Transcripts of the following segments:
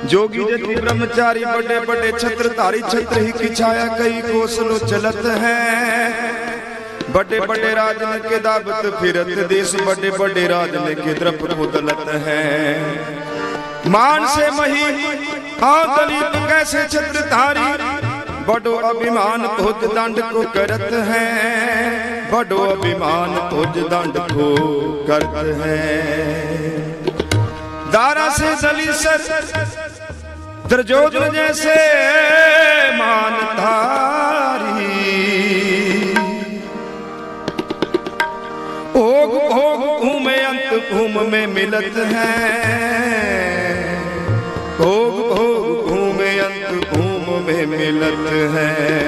जोगी जति ब्रह्मचारी बड़े बड़े छत्र तारी छत्र ही की छाया कई कोसलो चलत है। बड़े बड़े राजन के दावत फिरत देश बड़े बड़े राजन के द्रप को दलत है। मान से मही हाँ दलित कैसे छत्र तारी बड़ो अभिमान खोज दंड को करत है। बड़ो अभिमान खोज दंड को करत है। दारा से दलीसर द्रजोधन जैसे मान धारी ओग भोग घूमे अंत घूम में मिलत है। भोग भोग घूमे अंत घूम में मिलत है।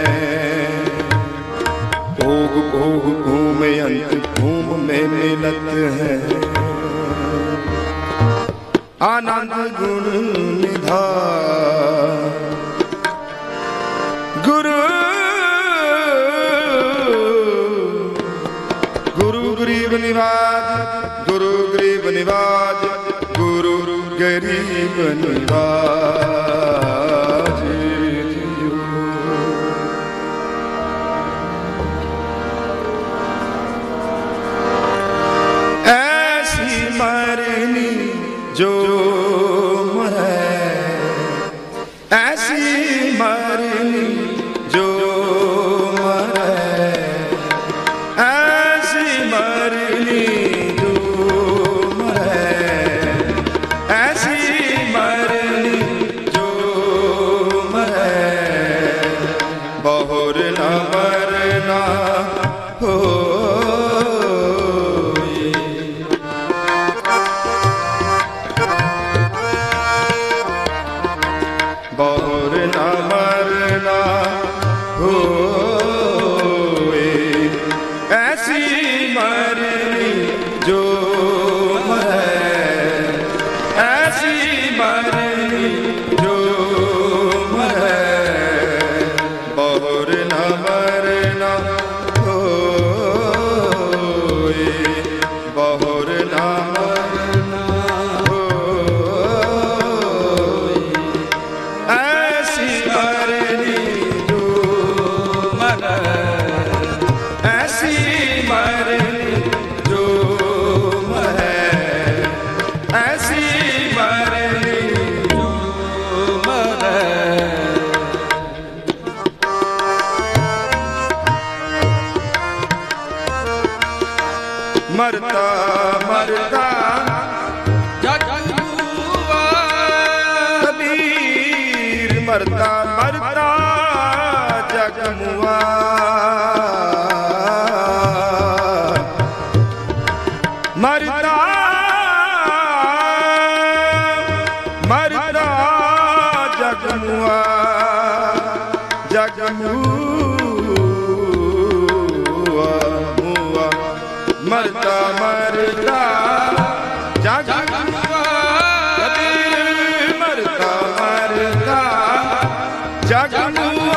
भोग भोग घूमे अंत घूम में मिलत है। आनंद गुण निधान गुरु गुरु गरीब निवाज गुरु गरीब निवाज गुरु गरीब निवाज। ऐसी मरनी जो मरे ऐसी मरनी जो मरे ऐसी मरनी जो मरे ऐसी मरनी जो मरे बहुर न मरना हो। बहुर न मरना हो ऐसी मरनी जो मरे ऐसी मरनी जो मरे बहुर न मरना हो बहुर न मरना हो। ऐसी मरनी जो मरे ऐसी मरनी जो मरे ऐसी मरनी जो मरे। मरता मरता जग हुआ कबीर मरता मरता जग मुआ। मरता मरता जग मुआ जग मुआ मुआ। मरता मरता जग मुआ कबीर मरता मरता जग मुआ।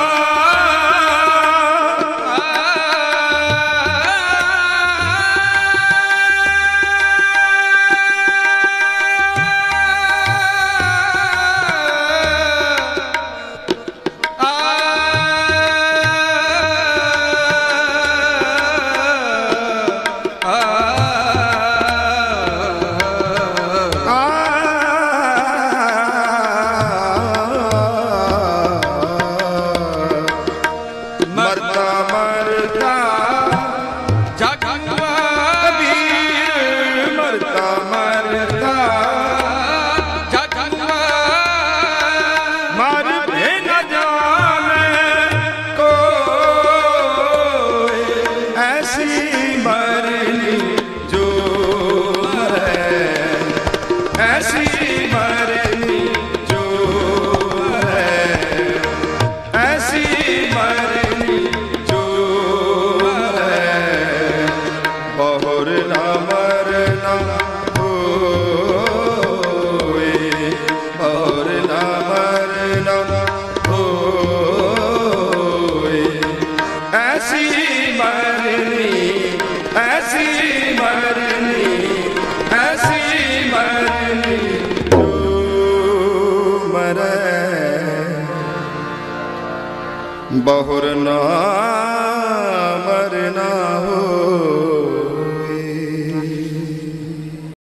बहुर ना